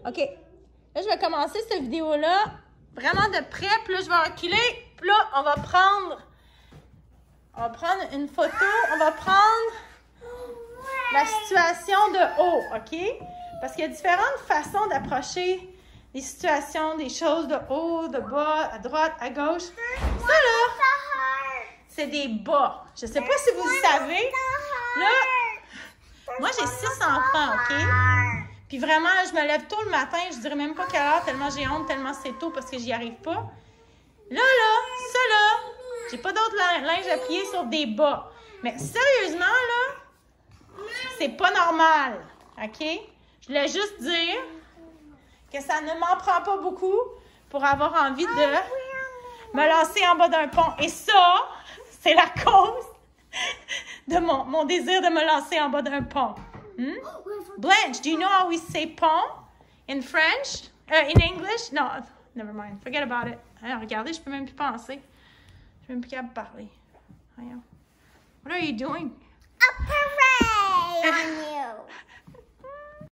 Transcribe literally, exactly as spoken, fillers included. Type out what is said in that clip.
OK. Là, je vais commencer cette vidéo-là vraiment de près. Puis là, je vais reculer. Puis là, on va prendre... On va prendre une photo. On va prendre la situation de haut, OK? Parce qu'il y a différentes façons d'approcher les situations, des choses de haut, de bas, à droite, à gauche. Ça, là, c'est des bas. Je ne sais pas si vous le savez. Là, moi, j'ai six enfants, OK? Puis vraiment, là, je me lève tôt le matin. Je dirais même pas quelle heure, tellement j'ai honte, tellement c'est tôt parce que j'y arrive pas. Là, là, ça, là, j'ai pas d'autre linge à plier sur des bas. Mais sérieusement, là, c'est pas normal, OK? Je voulais juste dire que ça ne m'en prend pas beaucoup pour avoir envie de me lancer en bas d'un pont. Et ça, c'est la cause de mon, mon désir de me lancer en bas d'un pont. Hmm? Blanche, do you know how we say pont in French? Uh, in English? No, never mind. Forget about it. Alors, regardez, je peux même plus penser. Je peux même plus capable de parler. Voyons. What are you doing?